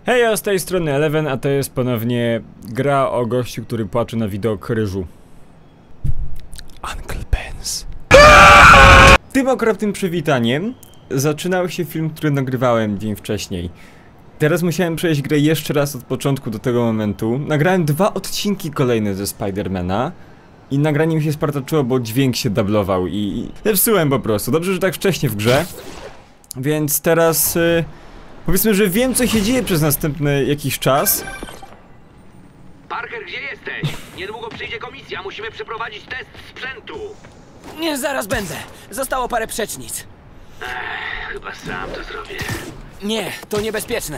Hej, ja z tej strony Eleven, a to jest ponownie gra o gościu, który płacze na widok ryżu. Uncle Ben's. Tym okropnym przywitaniem zaczynał się film, który nagrywałem dzień wcześniej. Teraz musiałem przejść grę jeszcze raz od początku do tego momentu. Nagrałem 2 odcinki kolejne ze Spidermana i nagranie mi się spartaczyło, bo dźwięk się dublował i zepsułem po prostu. Dobrze, że tak wcześnie w grze. Więc teraz powiedzmy, że wiem, co się dzieje przez następny jakiś czas. Parker, gdzie jesteś? Niedługo przyjdzie komisja, musimy przeprowadzić test sprzętu. Nie, zaraz będę. Zostało parę przecznic. Chyba sam to zrobię. Nie, to niebezpieczne.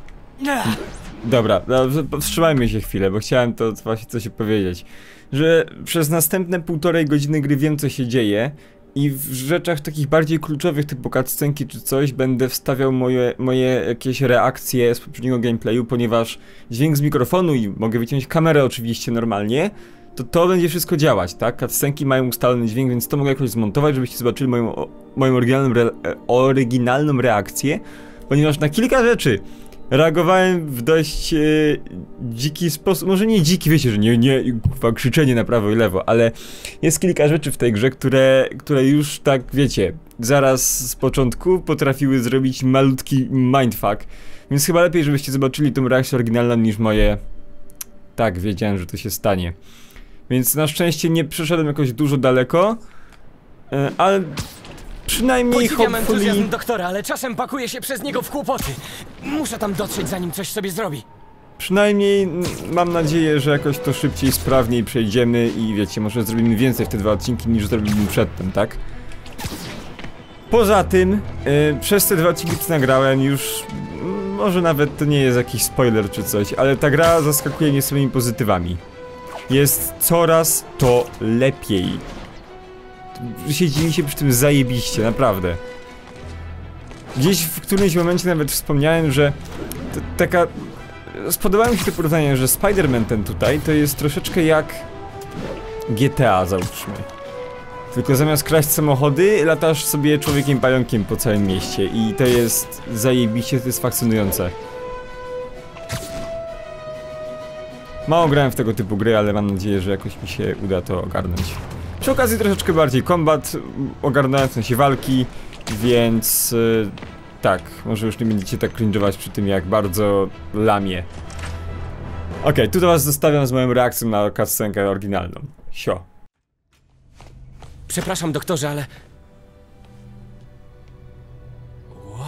Dobra, powstrzymajmy się chwilę, bo chciałem to właśnie coś powiedzieć. Że przez następne 1,5 godziny gry wiem, co się dzieje. I w rzeczach takich bardziej kluczowych, typu cutscenki czy coś, będę wstawiał moje jakieś reakcje z poprzedniego gameplayu, ponieważ dźwięk z mikrofonu i mogę wyciąć kamerę oczywiście normalnie, to będzie wszystko działać, tak? Cutscenki mają ustalony dźwięk, więc to mogę jakoś zmontować, żebyście zobaczyli moją oryginalną reakcję, ponieważ na kilka rzeczy reagowałem w dość dziki sposób, może nie dziki, wiecie, że nie krzyczenie na prawo i lewo, ale jest kilka rzeczy w tej grze, które już tak, wiecie, zaraz z początku potrafiły zrobić malutki mindfuck, więc chyba lepiej, żebyście zobaczyli tą reakcję oryginalną niż moje. Tak, wiedziałem, że to się stanie. Więc na szczęście nie przeszedłem jakoś dużo daleko, ale przynajmniej Podziwiam entuzjazm doktora, ale czasem pakuje się przez niego w kłopoty. Muszę tam dotrzeć, zanim coś sobie zrobi. Przynajmniej mam nadzieję, że jakoś to szybciej, sprawniej przejdziemy i wiecie, może zrobimy więcej w te 2 odcinki niż zrobiliśmy przedtem, tak? Poza tym, przez te 2 odcinki, co nagrałem już, może nawet to nie jest jakiś spoiler czy coś, ale ta gra zaskakuje mnie swoimi pozytywami. Jest coraz to lepiej. Siedzi mi się przy tym zajebiście, naprawdę. Gdzieś w którymś momencie nawet wspomniałem, że taka... Spodobało mi się to porównanie, że Spider-Man ten tutaj to jest troszeczkę jak GTA, załóżmy. Tylko zamiast kraść samochody, latasz sobie człowiekiem pająkiem po całym mieście i to jest zajebiście satysfakcjonujące. Mało grałem w tego typu gry, ale mam nadzieję, że jakoś mi się uda to ogarnąć. Przy okazji troszeczkę bardziej kombat, ogarnąłem w sensie walki, więc tak, może już nie będziecie tak cringe'ować przy tym, jak bardzo lamię. Okej, tu do was zostawiam z moją reakcją na cutscenkę oryginalną. Sio. Przepraszam, doktorze, ale... Wow.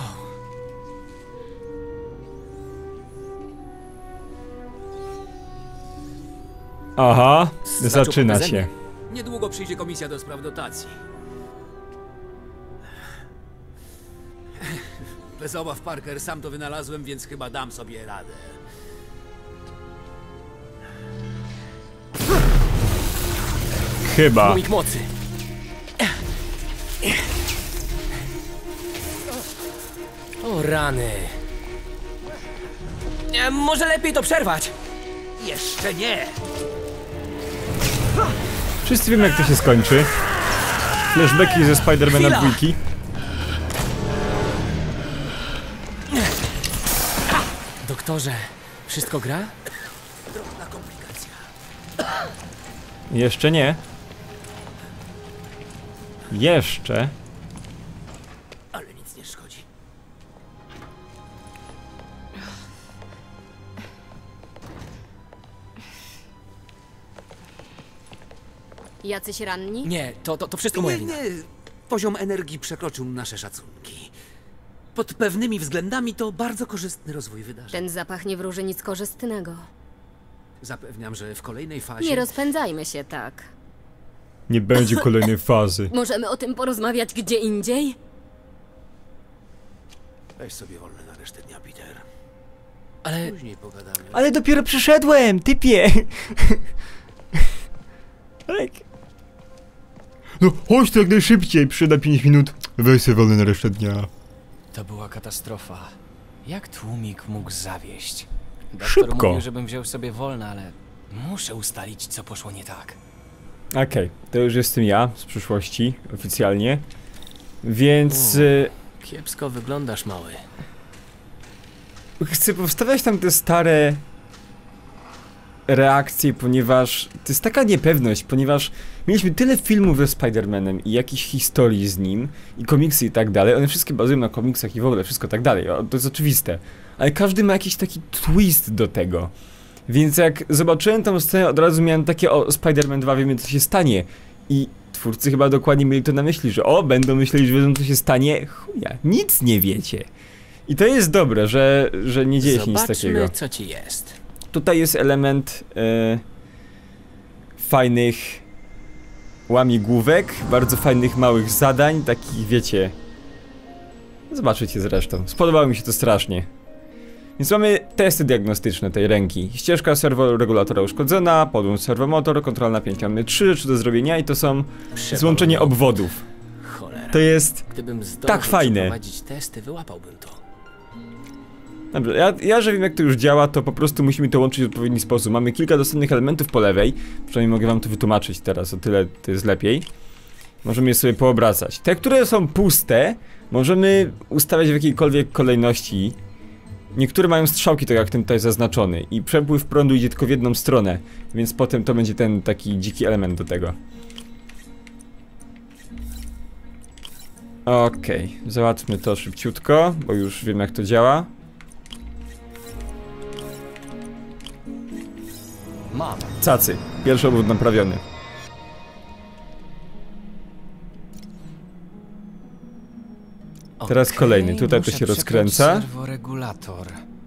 Aha, Zaczął zaczyna beze się. mnie. Niedługo przyjdzie komisja do spraw dotacji. Bez obaw, Parker, sam to wynalazłem, więc chyba dam sobie radę. Chyba. Tłumik mocy. O rany. Może lepiej to przerwać. Jeszcze nie! Wszyscy wiemy, jak to się skończy. Flashbacki ze Spidermana 2. Doktorze, wszystko gra? Drobna komplikacja. Jeszcze nie. Jeszcze. Ale nic nie szkodzi. Jacyś ranni? Nie, to wszystko moja wina. Poziom energii przekroczył nasze szacunki. Pod pewnymi względami to bardzo korzystny rozwój wydarzeń. Ten zapach nie wróży nic korzystnego. Zapewniam, że w kolejnej fazie... Nie rozpędzajmy się tak. Nie będzie kolejnej fazy. Możemy o tym porozmawiać gdzie indziej? Weź sobie wolne na resztę dnia, Peter. Ale... Później pogadamy. Ale dopiero przyszedłem, typie! No chodź tu jak najszybciej, przyda 5 minut. Weź sobie wolny na resztę dnia. To była katastrofa. Jak tłumik mógł zawieść? Szybko. Doktor mówił, żebym wziął sobie wolne, ale muszę ustalić, co poszło nie tak. Okej, to już jestem ja z przyszłości, oficjalnie. Więc... Kiepsko wyglądasz, mały. chcę powstawiać tam te stare reakcje, ponieważ to jest taka niepewność, ponieważ mieliśmy tyle filmów ze Spider-Manem i jakichś historii z nim, i komiksy i tak dalej, one wszystkie bazują na komiksach i w ogóle wszystko tak dalej, to jest oczywiste. Ale każdy ma jakiś taki twist do tego. Więc jak zobaczyłem tą scenę, od razu miałem takie, o, Spider-Man 2, wiemy co się stanie. I twórcy chyba dokładnie mieli to na myśli, że o, będą myśleli, że wiedzą co się stanie. Chuja, nic nie wiecie. I to jest dobre, że nie dzieje się nic takiego. Zobaczmy, co ci jest. Tutaj jest element fajnych łamigłówek, bardzo fajnych małych zadań, takich wiecie. Zobaczycie zresztą, spodobało mi się to strasznie. Więc mamy testy diagnostyczne tej ręki. Ścieżka serworegulatora uszkodzona, podłącz serwomotor, kontrola napięcia. Mamy 3 rzeczy do zrobienia i to są złączenie obwodów. Cholera. To jest Gdybym zdążył tak fajne. przeprowadzić testy, wyłapałbym to. Dobrze, ja że wiem jak to już działa, to po prostu musimy to łączyć w odpowiedni sposób. Mamy kilka dostępnych elementów po lewej, przynajmniej mogę wam to wytłumaczyć teraz, o tyle to jest lepiej. Możemy je sobie poobracać. Te, które są puste, możemy ustawiać w jakiejkolwiek kolejności. Niektóre mają strzałki, tak jak ten tutaj zaznaczony, i przepływ prądu idzie tylko w jedną stronę, więc potem to będzie ten taki dziki element do tego. Okej, załatwmy to szybciutko, bo już wiem jak to działa. Mam. Cacy, pierwszy obwód naprawiony. Teraz kolejny, tutaj to się rozkręca. Serworegulator.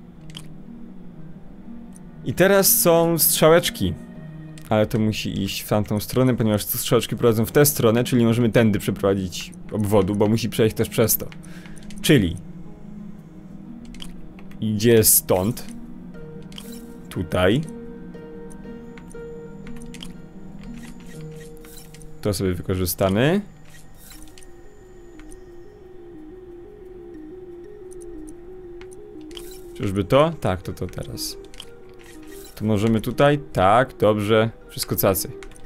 I teraz są strzałeczki. Ale to musi iść w tamtą stronę, ponieważ te strzałeczki prowadzą w tę stronę, czyli możemy tędy przeprowadzić obwodu, bo musi przejść też przez to. Czyli idzie stąd. Tutaj. To sobie wykorzystamy. Czyżby to? Tak, to teraz. To możemy tutaj? Tak, dobrze. Wszystko cacy.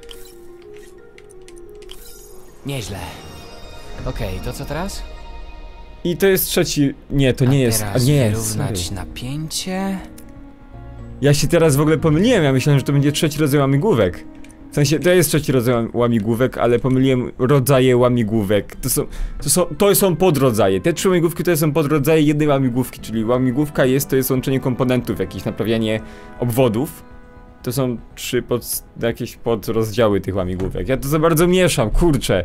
Nieźle. Okej, to co teraz? I to jest trzeci... Nie, to nie jest... A nie, wyrównać sorry. napięcie. Ja się teraz w ogóle pomyliłem, ja myślałem, że to będzie trzeci rodzaj łamigłówek. W sensie, to jest trzeci rodzaj łamigłówek, ale pomyliłem rodzaje łamigłówek. To są podrodzaje. Te 3 łamigłówki to są podrodzaje jednej łamigłówki, czyli łamigłówka to jest łączenie komponentów, jakieś naprawianie obwodów. To są 3 jakieś podrozdziały tych łamigłówek. Ja to za bardzo mieszam, kurczę.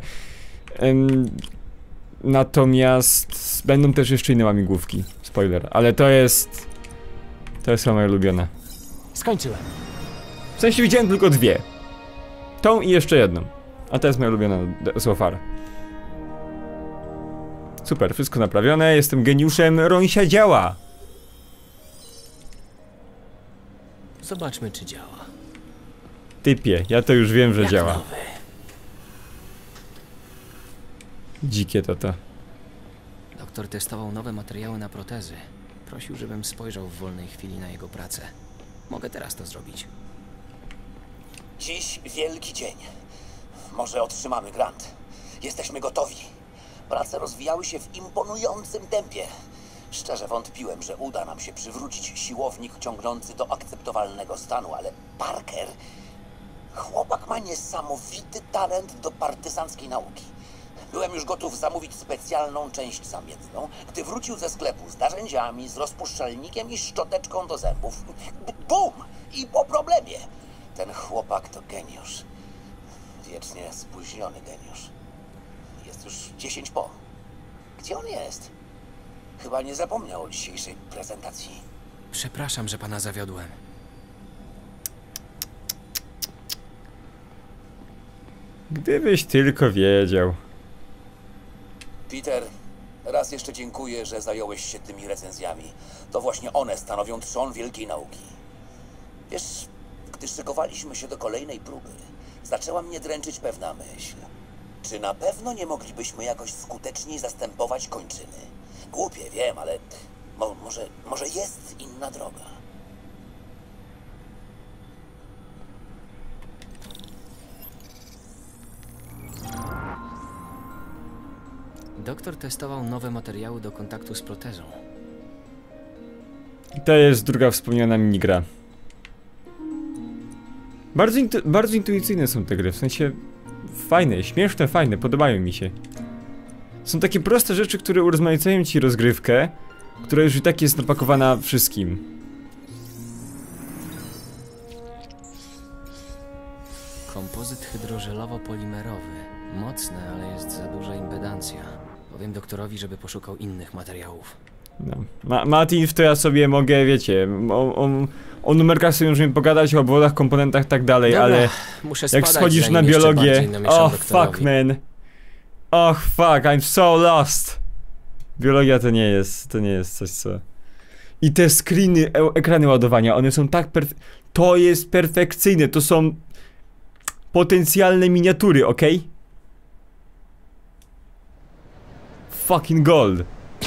Natomiast będą też jeszcze inne łamigłówki. Spoiler, ale to jest chyba moja ulubiona. Skończyłem. W sensie widziałem tylko 2. Tą i jeszcze jedną. A to jest moja ulubiona so far. Super, wszystko naprawione, jestem geniuszem, Ronsia działa! Zobaczmy, czy działa. Typie, ja to już wiem, że Jak działa. nowy. Dzikie to. Doktor testował nowe materiały na protezy. Prosił, żebym spojrzał w wolnej chwili na jego pracę. Mogę teraz to zrobić. Dziś wielki dzień. Może otrzymamy grant. Jesteśmy gotowi. Prace rozwijały się w imponującym tempie. Szczerze wątpiłem, że uda nam się przywrócić siłownik ciągnący do akceptowalnego stanu, ale Parker... Chłopak ma niesamowity talent do partyzanckiej nauki. Byłem już gotów zamówić specjalną część zamienną, gdy wrócił ze sklepu z narzędziami, z rozpuszczalnikiem i szczoteczką do zębów. Bum! I po problemie. Ten chłopak to geniusz. Wiecznie spóźniony geniusz. Jest już 10 po. Gdzie on jest? Chyba nie zapomniał o dzisiejszej prezentacji. Przepraszam, że pana zawiodłem. Gdybyś tylko wiedział. Peter, raz jeszcze dziękuję, że zająłeś się tymi recenzjami. To właśnie one stanowią trzon wielkiej nauki. Wiesz, gdy szykowaliśmy się do kolejnej próby, zaczęła mnie dręczyć pewna myśl. Czy na pewno nie moglibyśmy jakoś skuteczniej zastępować kończyny? Głupie, wiem, ale może jest inna droga. Doktor testował nowe materiały do kontaktu z protezą. To jest druga wspomniana minigra. Bardzo intuicyjne są te gry, w sensie fajne, śmieszne, fajne, podobają mi się. Są takie proste rzeczy, które urozmaicają ci rozgrywkę, która już i tak jest napakowana wszystkim. Kompozyt hydrożelowo-polimerowy. Mocny, ale jest za duża impedancja. Powiem doktorowi, żeby poszukał innych materiałów. No. Matif, to ja sobie mogę, wiecie, o numerkach sobie możemy pogadać, o obwodach, komponentach, tak dalej, Dobra, ale muszę jak spadać, schodzisz na zanim jeszcze biologię, bardziej namieszam oh doktorowi. fuck man, oh fuck, I'm so lost. Biologia to nie jest coś co... I te screeny, ekrany ładowania, one są tak to jest perfekcyjne, to są potencjalne miniatury, ok? Fucking gold.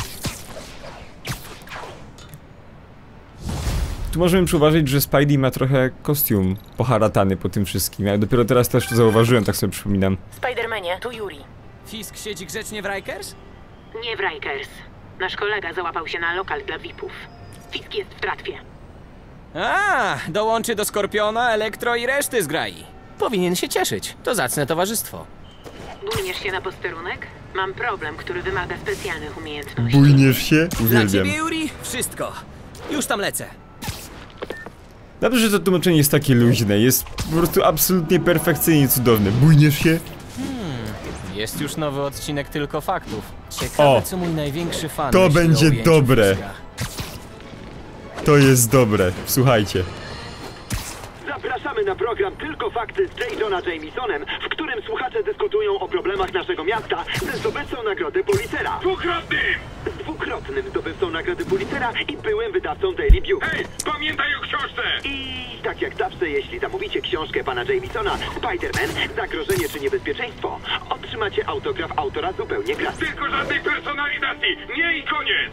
Tu możemy przyuważyć, że Spidey ma trochę kostium poharatany po tym wszystkim. Ja dopiero teraz też to zauważyłem, tak sobie przypominam. Spidermanie, tu Yuri. Fisk siedzi grzecznie w Rikers? Nie w Rikers. Nasz kolega załapał się na lokal dla VIP-ów. Fisk jest w tratwie. A, dołączy do Skorpiona, Elektro i reszty zgrai. Powinien się cieszyć. To zacne towarzystwo. Bujniesz się na posterunek? Mam problem, który wymaga specjalnych umiejętności. Bujniesz się? Dla Uwielbiam. ciebie, Yuri, wszystko. Już tam lecę. Dobrze, że to tłumaczenie jest takie luźne. Jest po prostu absolutnie perfekcyjnie cudowne. Bujniesz się? Jest już nowy odcinek Tylko Faktów. Ciekawe, co mój największy fan to myśli o będzie ujęciu dobre. Fiska. To jest dobre. Słuchajcie. Zapraszamy na program Tylko Fakty z J. Jonah Jamesonem, w którym słuchacze dyskutują o problemach naszego miasta ze zdobywcą nagrody Pulitzera. Dwukrotnym zdobywcą nagrody Pulitzera i byłym wydawcą Daily Bugle. Hej, pamiętaj o książce! I tak jak zawsze, jeśli zamówicie książkę pana Jamesona, Spider-Man, zagrożenie czy niebezpieczeństwo, otrzymacie autograf autora zupełnie gratis. Tylko żadnej personalizacji! Nie i koniec!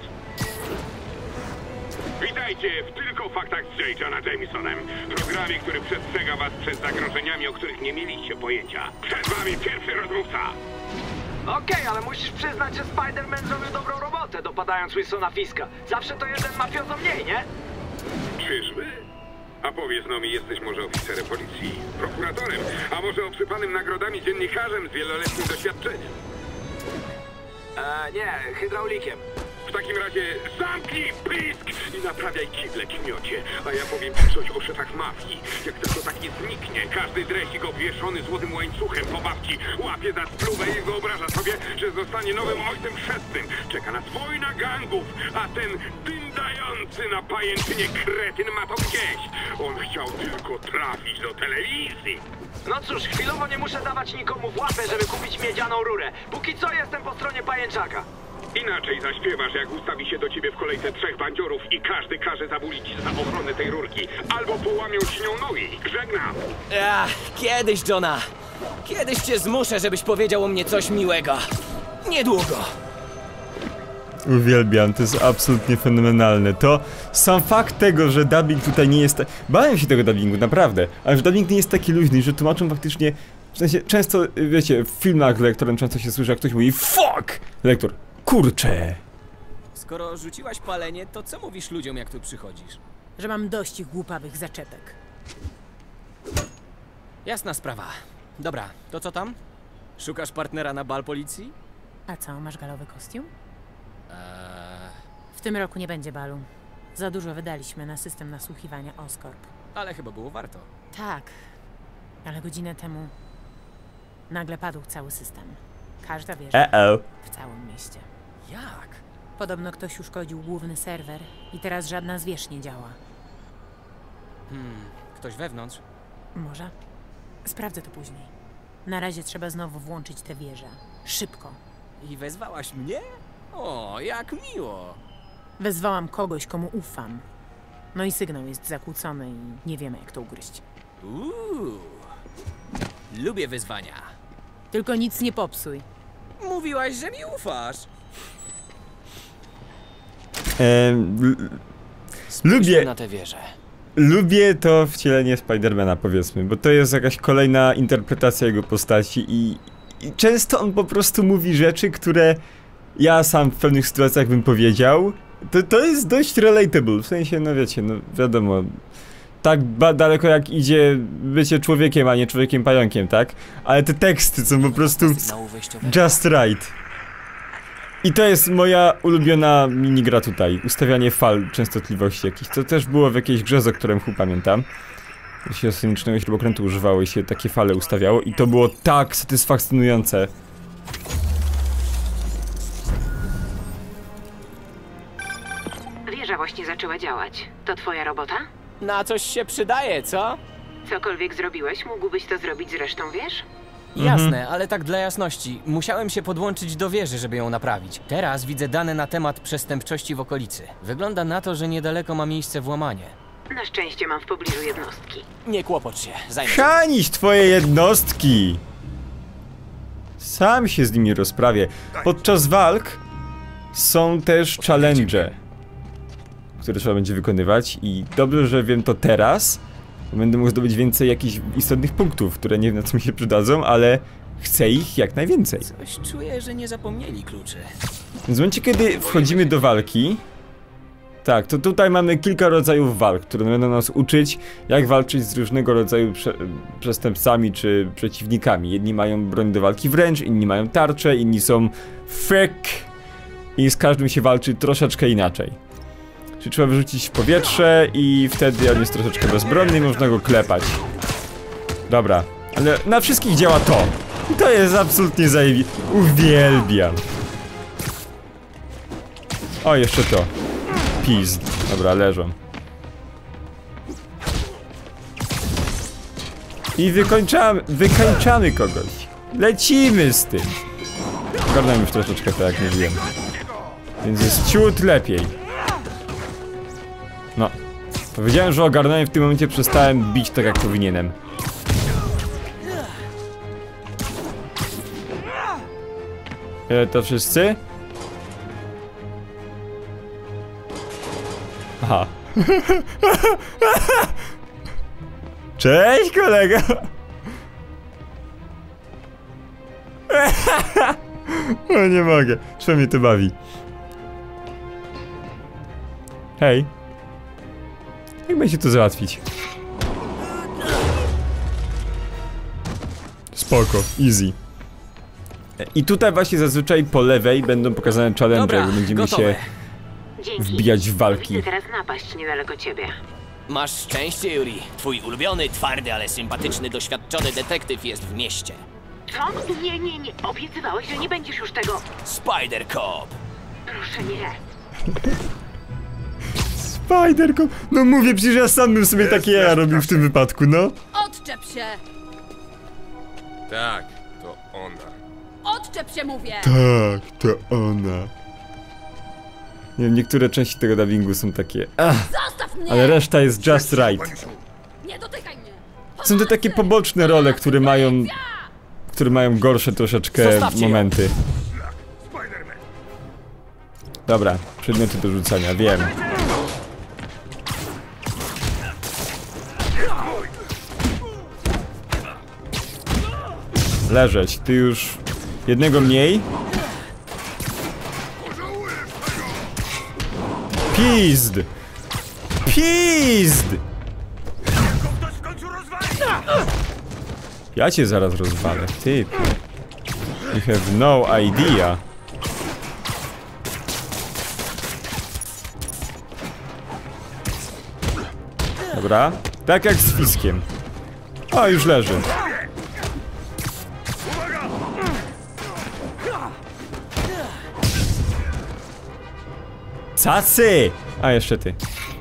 Witajcie w Tylko Faktach z J. Jonah Jamesonem. Programie, który przestrzega was przed zagrożeniami, o których nie mieliście pojęcia. Przed wami pierwszy rozmówca. Okej, ale musisz przyznać, że Spider-Man zrobił dobrą robotę, dopadając Wilsona Fiska. Zawsze to jeden mafiozo mniej, nie? Czyżby? A powiedz no mi, jesteś może oficerem policji, prokuratorem, a może obsypanym nagrodami dziennikarzem z wieloletnim doświadczeniem? Nie, hydraulikiem. W takim razie zamknij pysk i naprawiaj kible, kniocie. A ja powiem ci coś o szefach mafii. Jak tylko tak nie zniknie, każdy dresik obwieszony złotym łańcuchem po babci łapie za spluwę i wyobraża sobie, że zostanie nowym ojcem chrzestnym. Czeka nas wojna gangów, a ten dyndający na pajęczynie kretyn ma to gdzieś. On chciał tylko trafić do telewizji. No cóż, chwilowo nie muszę dawać nikomu w łapę, żeby kupić miedzianą rurę. Póki co jestem po stronie pajęczaka. Inaczej zaśpiewasz, jak ustawi się do ciebie w kolejce 3 bandziorów i każdy każe zabulić za ochronę tej rurki. Albo połamią ci nią nogi. Żegnam. Kiedyś, Johna. Kiedyś cię zmuszę, żebyś powiedział o mnie coś miłego. Niedługo. Uwielbiam, to jest absolutnie fenomenalne. To sam fakt tego, że dubbing tutaj nie jest... Bałem się tego dubbingu, naprawdę. Ale że dubbing nie jest taki luźny, że tłumaczą faktycznie... W sensie, często, wiecie, w filmach lektorem często się słyszy, jak ktoś mówi FUCK! Lektor, kurczę! Skoro rzuciłaś palenie, to co mówisz ludziom, jak tu przychodzisz? Że mam dość ich głupawych zaczepek. Jasna sprawa. Dobra, to co tam? Szukasz partnera na bal policji? A co, masz galowy kostium? W tym roku nie będzie balu. Za dużo wydaliśmy na system nasłuchiwania Oscorp. Ale chyba było warto. Tak, ale godzinę temu nagle padł cały system. Każda wieża w całym mieście. Jak? Podobno ktoś uszkodził główny serwer i teraz żadna z wież nie działa. Ktoś wewnątrz? Może? Sprawdzę to później. Na razie trzeba znowu włączyć tę wieżę. Szybko. I wezwałaś mnie? O, jak miło. Wezwałam kogoś, komu ufam. No i sygnał jest zakłócony i nie wiemy, jak to ugryźć. Lubię wyzwania. Tylko nic nie popsuj. Mówiłaś, że mi ufasz. Lubię... na tę wieżę. Lubię to wcielenie Spidermana, powiedzmy, bo to jest jakaś kolejna interpretacja jego postaci i często on po prostu mówi rzeczy, które ja sam w pewnych sytuacjach bym powiedział To jest dość relatable, w sensie, no wiecie, no wiadomo. Tak daleko jak idzie bycie człowiekiem, a nie człowiekiem pająkiem, tak? Ale te teksty są po prostu just right. I to jest moja ulubiona minigra tutaj. Ustawianie fal częstotliwości jakichś. To też było w jakiejś grze, o którym pamiętam. Gdzie się sonicznego śrubokrętu używało i się takie fale ustawiało. I to było tak satysfakcjonujące. Wieża właśnie zaczęła działać. To twoja robota? Na coś się przydaje, co? Cokolwiek zrobiłeś, mógłbyś to zrobić z resztą wież? Jasne, ale tak dla jasności. Musiałem się podłączyć do wieży, żeby ją naprawić. Teraz widzę dane na temat przestępczości w okolicy. Wygląda na to, że niedaleko ma miejsce włamanie. Na szczęście mam w pobliżu jednostki. Nie kłopocz się, zajmę się. Chanić twoje jednostki! Sam się z nimi rozprawię. Podczas walk są też challenge, które trzeba będzie wykonywać i dobrze, że wiem to teraz, bo będę mógł zdobyć więcej jakichś istotnych punktów, które nie wiem na co mi się przydadzą, ale chcę ich jak najwięcej. Coś czuję, że nie zapomnieli kluczy. Więc w momencie, kiedy wchodzimy do walki, tak, to tutaj mamy kilka rodzajów walk, które będą nas uczyć, jak walczyć z różnego rodzaju przestępcami czy przeciwnikami. Jedni mają broń do walki wręcz, inni mają tarcze, inni są fake i z każdym się walczy troszeczkę inaczej. Czyli trzeba wyrzucić w powietrze i wtedy on jest troszeczkę bezbronny i można go klepać. Dobra, ale na wszystkich działa to. I to jest absolutnie zajebiste. Uwielbiam. O, jeszcze to. Pizd. Dobra, leżą. I wykończamy kogoś. Lecimy z tym. Ogarnąłem już troszeczkę to, jak mówiłem. Więc jest ciut lepiej. No. Powiedziałem, że ogarnąłem, w tym momencie przestałem bić tak, jak powinienem. To wszyscy? Aha. Cześć, kolego! O, nie mogę. Co mnie to bawi? Hej. Jak będzie to załatwić? Spoko, easy. I tutaj właśnie zazwyczaj po lewej będą pokazane challenge, jak będziemy się wbijać w walki. Widzę teraz napaść niedaleko ciebie. Masz szczęście, Yuri. Twój ulubiony, twardy, ale sympatyczny, doświadczony detektyw jest w mieście. Co? Nie. Obiecywałeś, że nie będziesz już tego... Spider Cop. Proszę nie. Spider-Cop. No mówię, przecież ja sam bym sobie takie jaja robił w tym wypadku, no. Odczep się! Tak, to ona. Odczep się, mówię! Tak, to ona. Nie wiem, niektóre części tego dubbingu są takie... Zostaw mnie! Ale reszta jest just right. Nie dotykaj mnie! Są to takie poboczne role, które mają gorsze troszeczkę momenty. Dobra, przedmioty do rzucania, wiem. Leżeć, ty już jednego mniej. Pizd! Pizd! Ja cię zaraz rozwalę, ty. You have no idea. Dobra, tak jak z fiskiem. O, już leży. Cacy! A, jeszcze ty.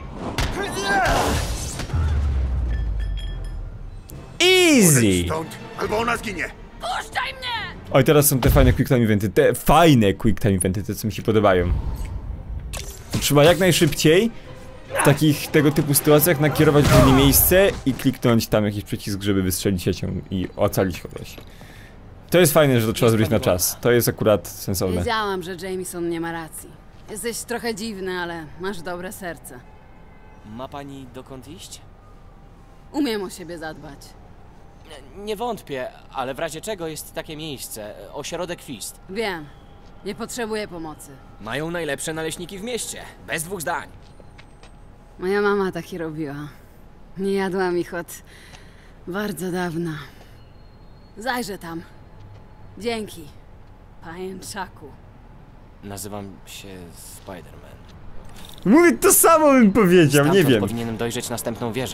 Easy! Albo ona zginie. Puszczaj mnie! Oj, teraz są te fajne quick time eventy. Te fajne quick time eventy, te co mi się podobają. Trzeba jak najszybciej w takich tego typu sytuacjach nakierować w inne miejsce i kliknąć tam jakiś przycisk, żeby wystrzelić siecią i ocalić kogoś. To jest fajne, że to trzeba zrobić na czas. To jest akurat sensowne. Wiedziałam, że Jameson nie ma racji. Jesteś trochę dziwny, ale masz dobre serce. Ma pani dokąd iść? Umiem o siebie zadbać. Nie wątpię, ale w razie czego jest takie miejsce. Ośrodek Fist. Wiem. Nie potrzebuję pomocy. Mają najlepsze naleśniki w mieście. Bez dwóch zdań. Moja mama taki robiła. Nie jadłam ich od bardzo dawna. Zajrzę tam. Dzięki, pajęczaku. Nazywam się Spider-Man. Mówię, to samo bym powiedział, nie wiem. Powinienem dojrzeć następną wieżę.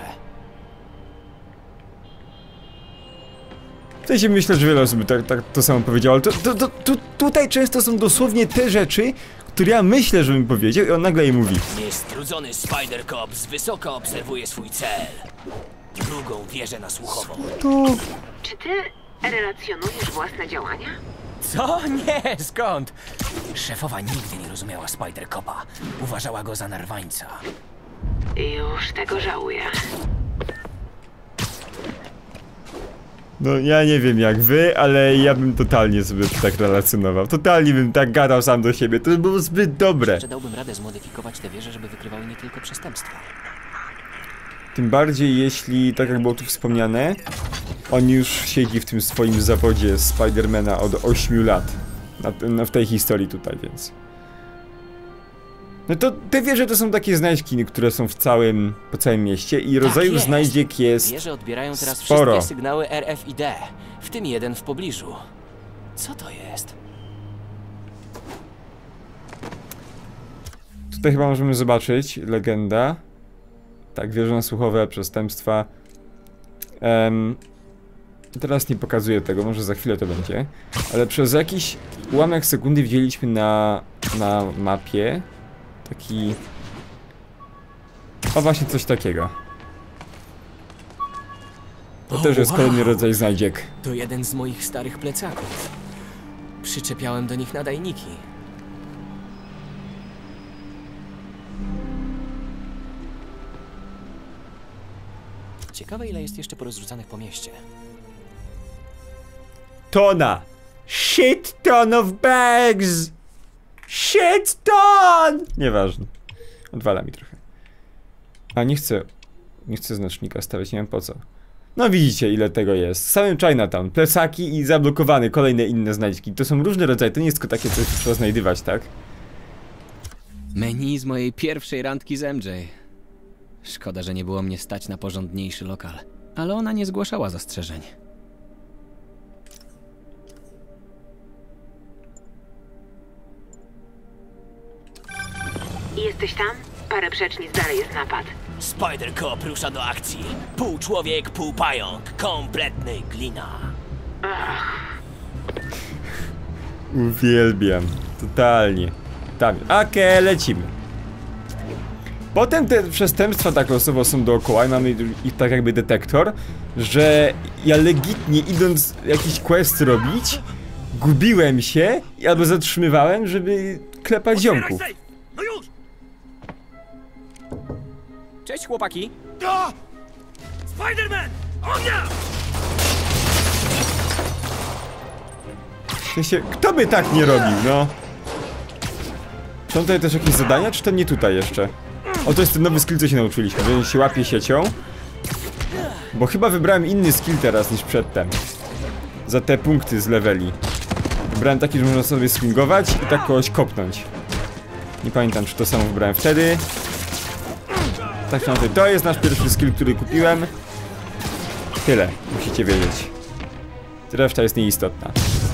W sensie myślę, że wiele osób by tak to samo powiedziało, ale tutaj często są dosłownie te rzeczy, które ja myślę, że bym powiedział i on nagle jej mówi. Niestrudzony Spider-Cop z wysoka obserwuje swój cel. Drugą wieżę nasłuchową. To... Czy ty relacjonujesz własne działania? Co? Nie, skąd? Szefowa nigdy nie rozumiała Spider-Copa. Uważała go za narwańca. Już tego żałuję. No ja nie wiem jak wy, ale ja bym totalnie sobie tak relacjonował. Totalnie bym tak gadał sam do siebie, to by było zbyt dobre. Że dałbym radę zmodyfikować te wieże, żeby wykrywały nie tylko przestępstwa. Tym bardziej jeśli, tak jak było tu wspomniane, on już siedzi w tym swoim zawodzie Spidermana od 8 lat. W tej historii tutaj, więc... No to te wieże to są takie znajdźki, które są po całym mieście i rodzajów znajdziek jest Wieże odbierają teraz sporo. wszystkie sygnały RFID, w tym jeden w pobliżu. Co to jest? Tutaj chyba możemy zobaczyć legenda. Tak, wieże nasłuchowe, przestępstwa. Teraz nie pokazuję tego, może za chwilę to będzie. Ale przez jakiś ułamek sekundy widzieliśmy na mapie taki... O, właśnie coś takiego. To też jest kolejny rodzaj znajdziek. To jeden z moich starych plecaków. Przyczepiałem do nich nadajniki. Ciekawe, ile jest jeszcze porozrzucanych po mieście. Tona! Shit ton of bags! Shit ton! Nieważne. Odwala mi trochę. A nie chcę znacznika stawiać, nie wiem po co. No widzicie, ile tego jest. W samym Chinatown, plecaki i zablokowane kolejne inne znajdźki. To są różne rodzaje, to nie jest tylko takie coś, co trzeba znajdywać, tak? Menu z mojej pierwszej randki z MJ. Szkoda, że nie było mnie stać na porządniejszy lokal. Ale ona nie zgłaszała zastrzeżeń. Jesteś tam? Parę przecznic dalej jest napad. Spider-Cop rusza do akcji. Pół człowiek, pół pająk. Kompletny glina. Uwielbiam. Totalnie. Tam. Okej, lecimy. Potem te przestępstwa tak losowo są dookoła i mamy ich tak jakby detektor, że ja legitnie idąc jakiś quest robić, gubiłem się albo zatrzymywałem, żeby klepać ziomków. No już! Cześć, chłopaki! Spider-Man! Ognia! W sensie, kto by tak nie robił, no? Są tutaj też jakieś zadania, czy to nie tutaj jeszcze? O, to jest ten nowy skill, co się nauczyliśmy, że się łapie siecią. Bo chyba wybrałem inny skill teraz niż przedtem. Za te punkty z leveli. Wybrałem taki, że można sobie swingować i tak kogoś kopnąć. Nie pamiętam, czy to samo wybrałem wtedy. Tak czy inaczej, to jest nasz pierwszy skill, który kupiłem. Tyle, musicie wiedzieć. Reszta jest nieistotna.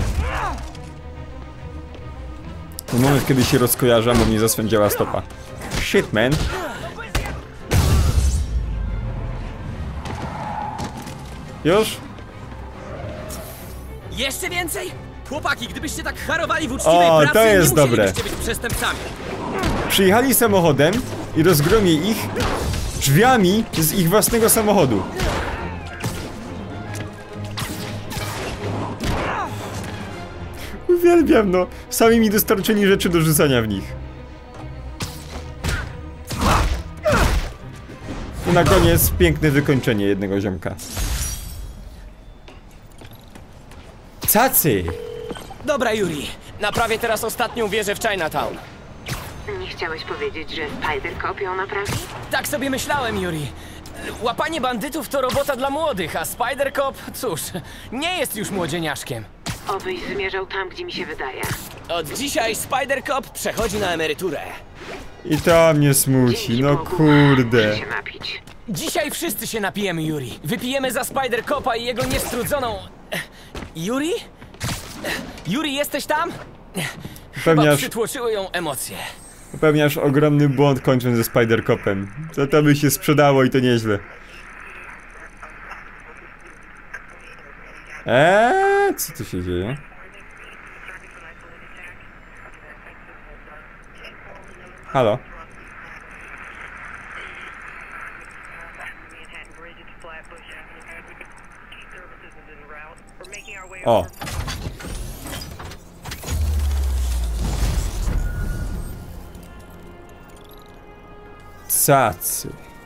Ten moment, kiedy się rozkojarzam, bo mnie zaswędziała stopa. Shit, man. Już? Jeszcze więcej? Chłopaki, gdybyście tak harowali w uczciwej pracy, to jest nie dobre. musielibyście być przestępcami. Przyjechali samochodem i rozgromię ich drzwiami z ich własnego samochodu. Uwielbiam, no. Sami mi dostarczyli rzeczy do rzucania w nich. I na koniec piękne wykończenie jednego ziomka. Cacy! Dobra, Yuri. Naprawię teraz ostatnią wieżę w Chinatown. Nie chciałeś powiedzieć, że Spider-Cop ją naprawi? Tak sobie myślałem, Yuri. Łapanie bandytów to robota dla młodych, a Spider-Cop, cóż, nie jest już młodzieniaszkiem. Obyś zmierzał tam, gdzie mi się wydaje. Od dzisiaj Spider-Cop przechodzi na emeryturę. I to mnie smuci, no kurde. Muszę się napić. Dzisiaj wszyscy się napijemy, Yuri. Wypijemy za Spider-Copa i jego niestrudzoną... Yuri? Yuri, jesteś tam? Chyba przytłoczyły ją emocje. Popełniasz ogromny błąd, kończąc ze Spider-Copem. To by się sprzedało i to nieźle. Co tu się dzieje? Halo? O! Cacy.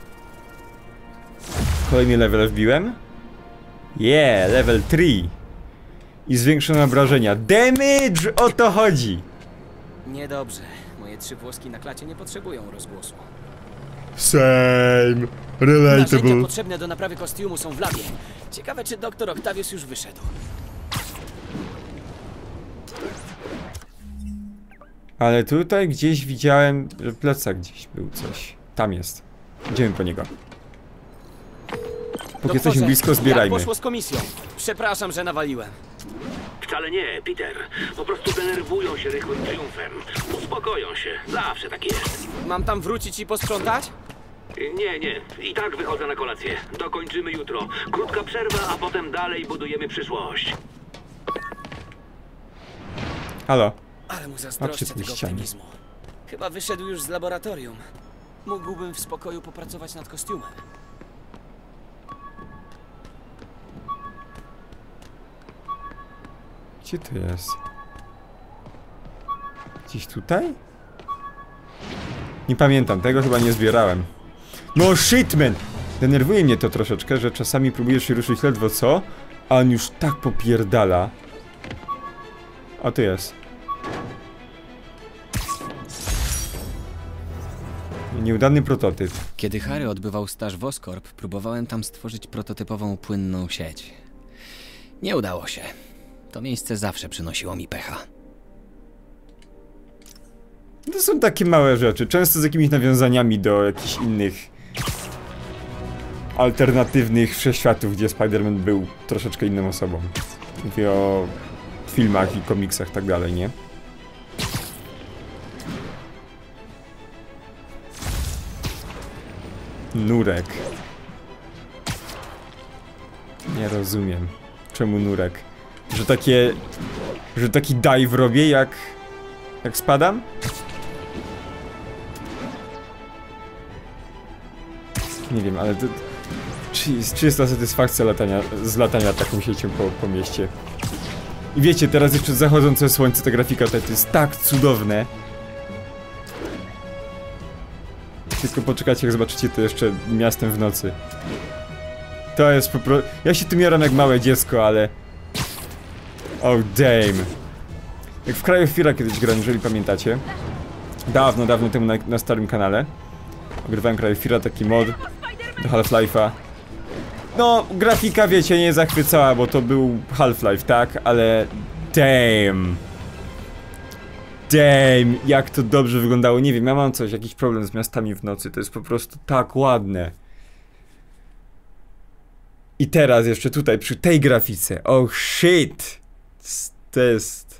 Kolejny level wbiłem. Level 3. I zwiększone obrażenia. Damage! O to chodzi! Niedobrze. Moje 3 włoski na klacie nie potrzebują rozgłosu. Same. Relatable. Narzędzia potrzebne do naprawy kostiumu są w labie. Ciekawe, czy doktor Octavius już wyszedł. Ale tutaj gdzieś widziałem, że plecak gdzieś był coś. Tam jest. Idziemy po niego. Póki jesteśmy blisko, zbierajmy. Jak poszło z komisją? Przepraszam, że nawaliłem. Wcale nie, Peter. Po prostu denerwują się rychłym triumfem. Uspokoją się. Zawsze tak jest. Mam tam wrócić i posprzątać? Nie. I tak wychodzę na kolację. Dokończymy jutro. Krótka przerwa, a potem dalej budujemy przyszłość. Halo? Ale mu zazdroszczę tego optymizmu. Chyba wyszedł już z laboratorium. Mógłbym w spokoju popracować nad kostiumem. Gdzie to jest? Gdzieś tutaj? Nie pamiętam, tego chyba nie zbierałem. No shitman! Denerwuje mnie to troszeczkę, że czasami próbujesz się ruszyć ledwo co, a on już tak popierdala. A tu jest. Nieudany prototyp. Kiedy Harry odbywał staż w Oscorp, próbowałem tam stworzyć prototypową płynną sieć. Nie udało się. To miejsce zawsze przynosiło mi pecha. To są takie małe rzeczy, często z jakimiś nawiązaniami do jakichś innych alternatywnych wszechświatów, gdzie Spider-Man był troszeczkę inną osobą. Mówię o filmach i komiksach, tak dalej, nie? Nurek. Nie rozumiem. Czemu nurek? Że taki dive robię, jak spadam? Nie wiem, ale to... Czysta satysfakcja latania taką siecią po mieście. I wiecie, teraz jeszcze zachodzące słońce, ta grafika tutaj to jest tak cudowne. Tylko poczekajcie, jak zobaczycie to jeszcze miastem w nocy. To jest po prostu... Ja się tym jaram jak małe dziecko, ale... Oh damn. Jak w Kraju Fira kiedyś grałem, jeżeli pamiętacie. Dawno temu na starym kanale. Ogrywałem Kraju Fira, taki mod do Half-Life'a. No, grafika, wiecie, nie zachwycała, bo to był Half-Life, tak? Ale... Damn. Damn, jak to dobrze wyglądało. Nie wiem, ja mam jakiś problem z miastami w nocy. To jest po prostu tak ładne. I teraz jeszcze tutaj, przy tej grafice. Oh shit. To jest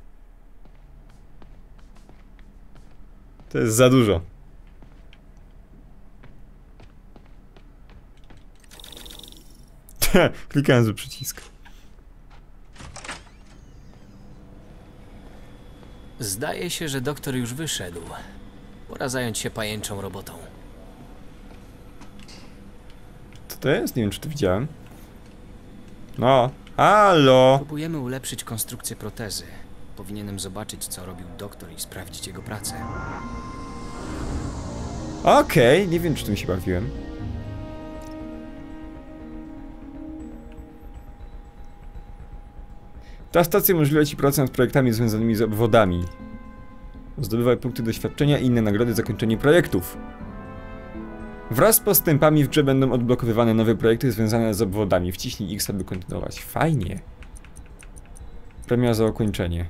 za dużo. Klikałem za przycisk. Zdaje się, że doktor już wyszedł. Pora zająć się pajęczą robotą. Co to jest? Nie wiem, czy to widziałem. No, halo! Próbujemy ulepszyć konstrukcję protezy. Powinienem zobaczyć, co robił doktor i sprawdzić jego pracę. Okej, nie wiem, czy tym się bawiłem. Ta stacja umożliwia ci pracę nad projektami związanymi z obwodami. Zdobywaj punkty doświadczenia i inne nagrody za zakończenie projektów. Wraz z postępami w grze będą odblokowywane nowe projekty związane z obwodami. Wciśnij X, aby kontynuować. Fajnie. Premia za ukończenie.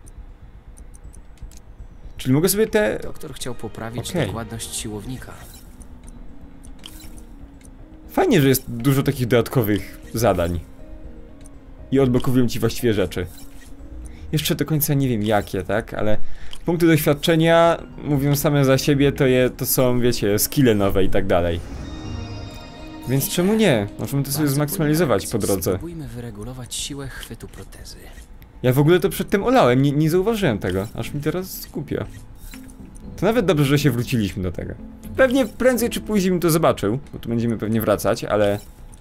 Czyli mogę sobie te... Doktor chciał poprawić dokładność siłownika. Fajnie, że jest dużo takich dodatkowych zadań. I odblokowują ci właściwie rzeczy. Jeszcze do końca nie wiem jakie, tak? Ale punkty doświadczenia mówią same za siebie, to są, wiecie, skille nowe i tak dalej. Więc czemu nie? Możemy to sobie zmaksymalizować po drodze. Spróbujmy wyregulować siłę chwytu protezy. Ja w ogóle to przedtem olałem, nie zauważyłem tego, aż mi teraz głupio. To nawet dobrze, że się wróciliśmy do tego. Pewnie prędzej czy później bym to zobaczył, bo tu będziemy pewnie wracać, ale...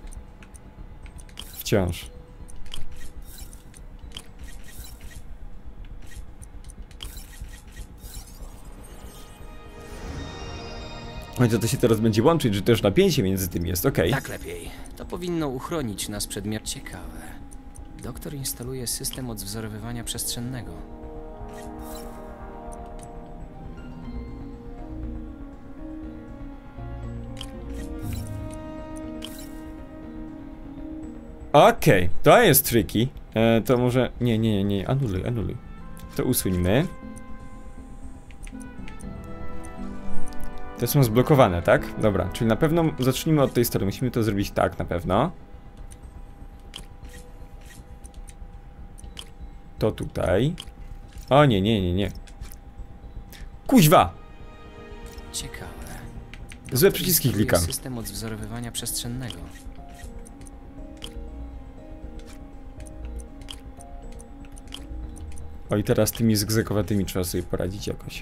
Wciąż. To się teraz będzie łączyć, że też napięcie między tym jest, okej. Tak lepiej. To powinno uchronić nas przed ciekawe. Doktor instaluje system odwzorowywania przestrzennego. Okej, to jest tricky. To może... Nie, anuluj. To usuńmy. Te są zblokowane, tak? Dobra, czyli na pewno zacznijmy od tej strony. Musimy to zrobić tak, na pewno. To tutaj. O nie. Kuźwa! Ciekawe. Złe przyciski klikam. System odwzorowywania przestrzennego. O i teraz tymi zygzakowatymi trzeba sobie poradzić jakoś.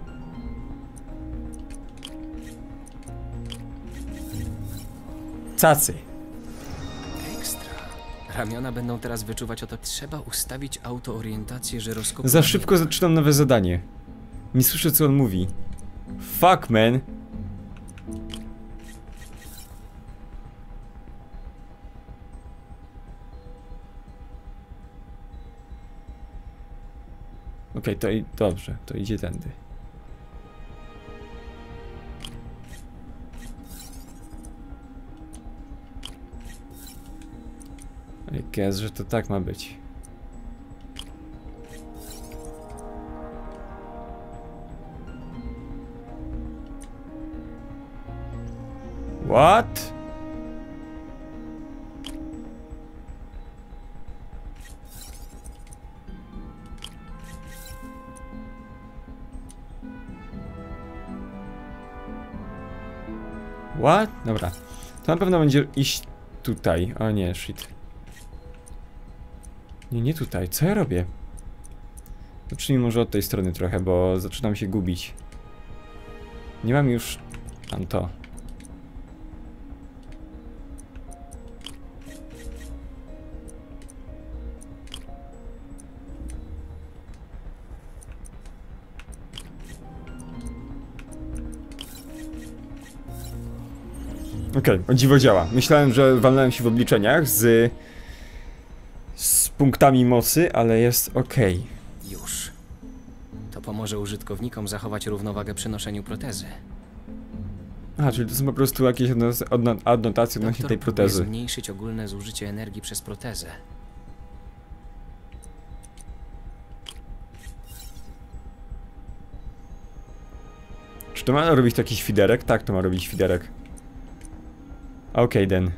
Cacy. Ekstra. Ramiona będą teraz wyczuwać oto. Trzeba ustawić autoorientację żyroskopu. Za szybko zaczynam nowe zadanie. Nie słyszę co on mówi. Fuck man. Okej, to i dobrze, to idzie tędy. Guess, że to tak ma być. What? What? Dobra. To na pewno będzie iść tutaj. O nie, shit. Nie tutaj. Co ja robię? Zacznijmy może od tej strony trochę, bo zaczynam się gubić. Nie mam już... Tam to. Okej, o dziwo działa. Myślałem, że walnąłem się w obliczeniach z punktami mocy, ale jest okej. Już. To pomoże użytkownikom zachować równowagę przy noszeniu protezy. A, czyli to są po prostu jakieś adnotacje odnośnie tej protezy. Zmniejszyć ogólne zużycie energii przez protezę. Czy to ma robić taki świderek? Tak, to ma robić świderek. Okej, then.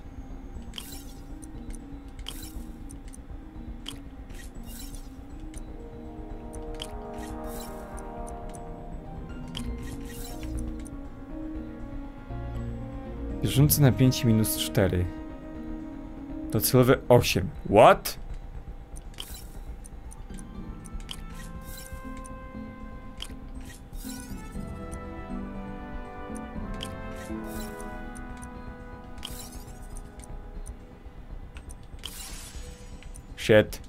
Bieżące napięcie -4. Docelowe 8. What? Shit.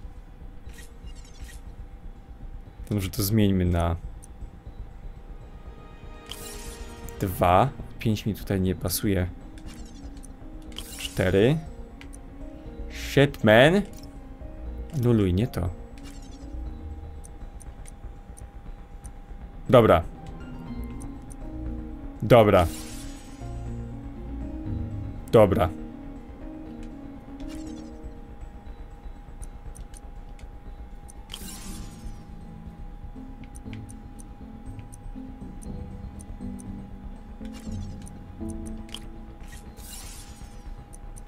To może to zmieńmy na 2. 5 mi tutaj nie pasuje. 4. Shit, man. Anuluj, nie to. Dobra. Dobra. Dobra.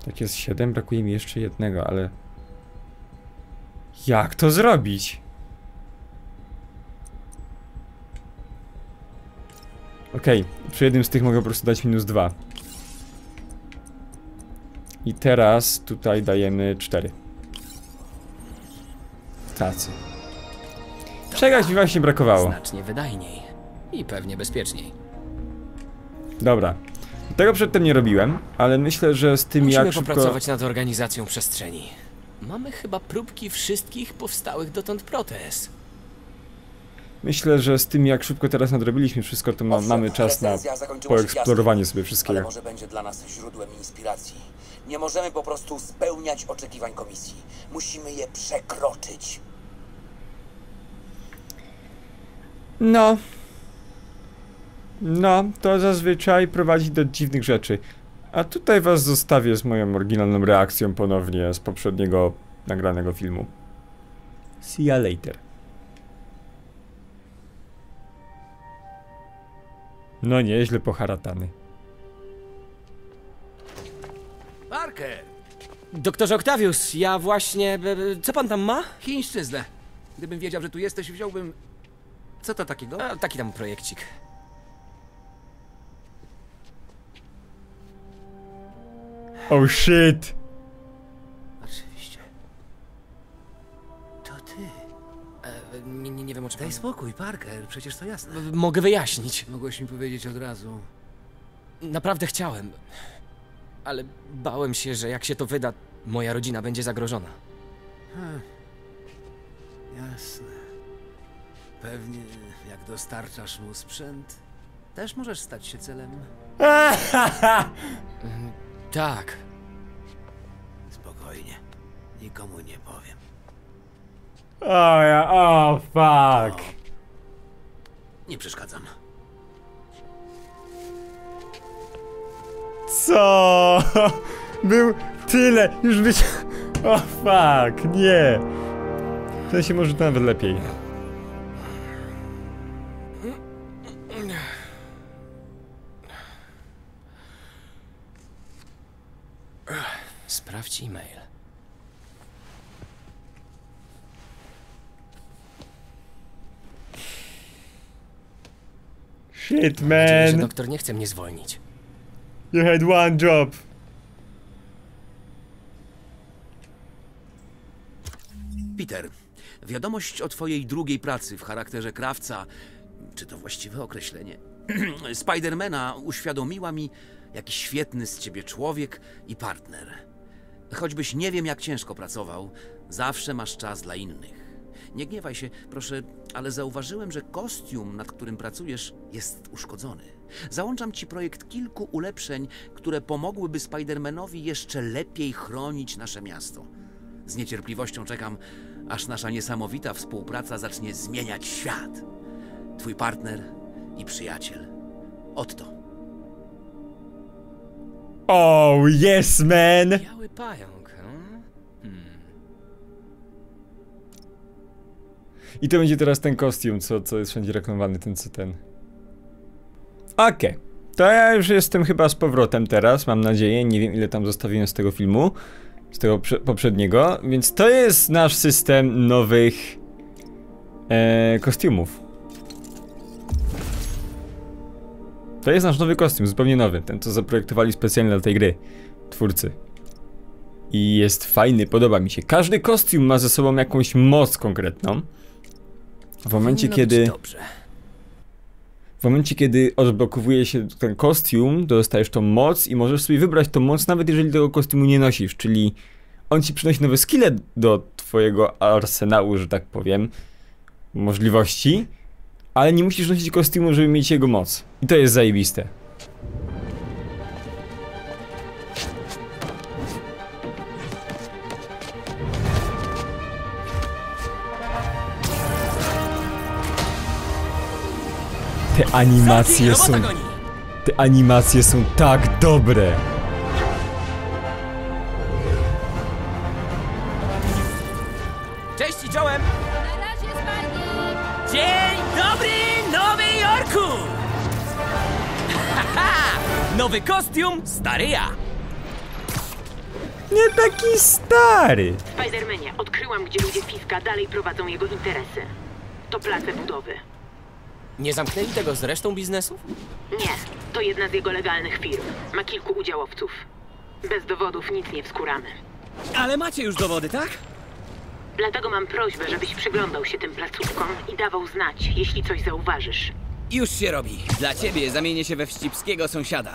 Tak jest 7, brakuje mi jeszcze jednego, ale... Jak to zrobić? Okej, przy jednym z tych mogę po prostu dać -2. I teraz tutaj dajemy 4. Tacy. Czegoś mi właśnie brakowało. Znacznie wydajniej. I pewnie bezpieczniej. Dobra. Tego przedtem nie robiłem, ale myślę, że z tym Musimy jak szybko... popracować nad organizacją przestrzeni. Mamy chyba próbki wszystkich powstałych dotąd protez. Myślę, że z tym jak szybko teraz nadrobiliśmy wszystko, to mamy czas na poeksplorowanie sobie wszystkiego. Ale może będzie dla nas źródłem inspiracji. Nie możemy po prostu spełniać oczekiwań komisji. Musimy je przekroczyć. No, to zazwyczaj prowadzi do dziwnych rzeczy. A tutaj was zostawię z moją oryginalną reakcją ponownie z poprzedniego nagranego filmu. See ya later. No nieźle poharatany. Parker! Doktorze Octavius, ja właśnie... Co pan tam ma? Chińszczyznę. Gdybym wiedział, że tu jesteś, wziąłbym... Co to takiego? Taki tam projekcik. Oh shit! Oczywiście. To ty. Nie wiem o czym. Daj spokój, Parker, przecież to jasne. Mogę wyjaśnić. Mogłeś mi powiedzieć od razu. Naprawdę chciałem. Ale bałem się, że jak się to wyda, moja rodzina będzie zagrożona. Jasne. Pewnie jak dostarczasz mu sprzęt, też możesz stać się celem. Tak. Spokojnie. Nikomu nie powiem. O fuck. Nie przeszkadzam. Co? Był tyle, już być... O fuck, nie. W sensie może to nawet lepiej. Sprawdź e-mail. Shit, Mam nadzieję, że man. doktor nie chce mnie zwolnić. You had one job. Peter, wiadomość o twojej drugiej pracy w charakterze krawca, czy to właściwe określenie, Spidermana uświadomiła mi, jaki świetny z ciebie człowiek i partner. Choćbyś nie wiem jak ciężko pracował, zawsze masz czas dla innych. Nie gniewaj się, proszę, ale zauważyłem, że kostium, nad którym pracujesz, jest uszkodzony. Załączam ci projekt kilku ulepszeń, które pomogłyby Spidermanowi jeszcze lepiej chronić nasze miasto. Z niecierpliwością czekam, aż nasza niesamowita współpraca zacznie zmieniać świat. Twój partner i przyjaciel. Otto. Oh, yes, man! Biały pająk, I to będzie teraz ten kostium, co jest wszędzie reklamowany, ten. Okej. To ja już jestem chyba z powrotem teraz, mam nadzieję. Nie wiem ile tam zostawiłem z tego filmu. Z tego poprzedniego. Więc to jest nasz system nowych kostiumów. To jest nasz nowy kostium, zupełnie nowy. Ten co zaprojektowali specjalnie dla tej gry twórcy. I jest fajny, podoba mi się. Każdy kostium ma ze sobą jakąś moc konkretną. W momencie, kiedy odblokowuje się ten kostium, dostajesz tą moc i możesz sobie wybrać tą moc, nawet jeżeli tego kostiumu nie nosisz, czyli on ci przynosi nowe skille do twojego arsenału, że tak powiem, możliwości, ale nie musisz nosić kostiumu, żeby mieć jego moc. I to jest zajebiste. Te animacje są tak dobre. Cześć i czołem! Na razie, Spidey! Dzień dobry, Nowy Jorku! Haha! Nowy kostium, stary ja! nie taki stary. Spidermanie, odkryłam, gdzie ludzie Fiska dalej prowadzą jego interesy. To place budowy. Nie zamknęli tego z resztą biznesów? Nie, to jedna z jego legalnych firm. Ma kilku udziałowców. Bez dowodów nic nie wskuramy. Ale macie już dowody, tak? Dlatego mam prośbę, żebyś przyglądał się tym placówkom i dawał znać, jeśli coś zauważysz. Już się robi. Dla ciebie zamienię się we wścibskiego sąsiada.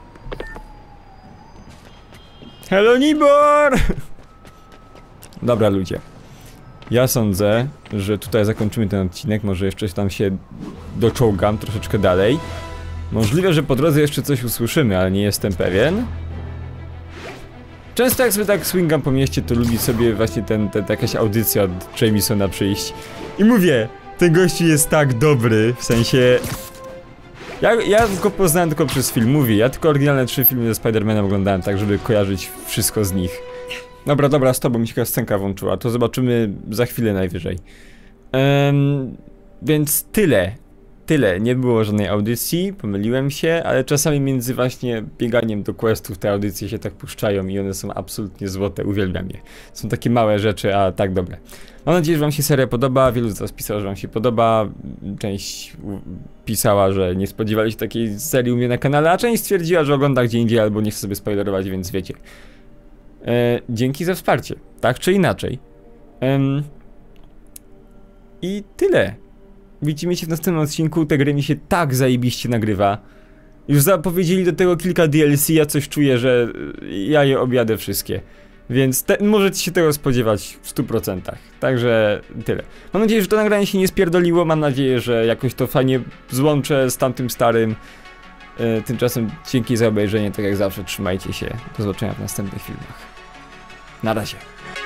Hello, Nibor! Dobra, ludzie. Ja sądzę, że tutaj zakończymy ten odcinek. Może jeszcze tam się doczołgam troszeczkę dalej. Możliwe, że po drodze jeszcze coś usłyszymy, ale nie jestem pewien. Często jak sobie tak swingam po mieście, to lubi sobie właśnie jakaś audycja od Jamesona przyjść. I mówię, ten gościu jest tak dobry, w sensie... Ja go poznałem tylko przez film, mówię, ja tylko oryginalne 3 filmy ze Spider-Manem oglądałem, tak żeby kojarzyć wszystko z nich. Dobra, z tobą mi się jakaś scenka włączyła, to zobaczymy za chwilę najwyżej. Więc tyle, nie było żadnej audycji, pomyliłem się, ale czasami między właśnie bieganiem do questów te audycje się tak puszczają i one są absolutnie złote, uwielbiam je. Są takie małe rzeczy, a tak dobre. Mam nadzieję, że wam się seria podoba, wielu z was pisało, że wam się podoba, część pisała, że nie spodziewali się takiej serii u mnie na kanale, a część stwierdziła, że ogląda gdzie indziej albo nie chce sobie spoilerować, więc wiecie. Dzięki za wsparcie, tak czy inaczej. I tyle. Widzimy się w następnym odcinku, ta gra mi się tak zajebiście nagrywa. Już zapowiedzieli do tego kilka DLC, ja coś czuję, że ja je objadę wszystkie. Więc możecie się tego spodziewać w 100%. Także tyle. Mam nadzieję, że to nagranie się nie spierdoliło, mam nadzieję, że jakoś to fajnie złączę z tamtym starym. Tymczasem dzięki za obejrzenie, tak jak zawsze, trzymajcie się. Do zobaczenia w następnych filmach. Na razie.